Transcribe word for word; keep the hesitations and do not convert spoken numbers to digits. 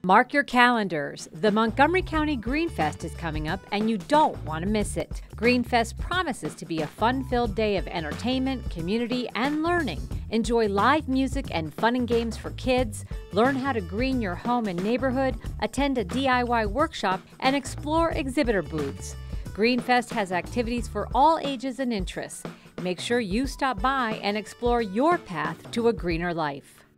Mark your calendars. The Montgomery County GreenFest is coming up and you don't want to miss it. GreenFest promises to be a fun-filled day of entertainment, community, and learning. Enjoy live music and fun and games for kids, learn how to green your home and neighborhood, attend a D I Y workshop, and explore exhibitor booths. GreenFest has activities for all ages and interests. Make sure you stop by and explore your path to a greener life.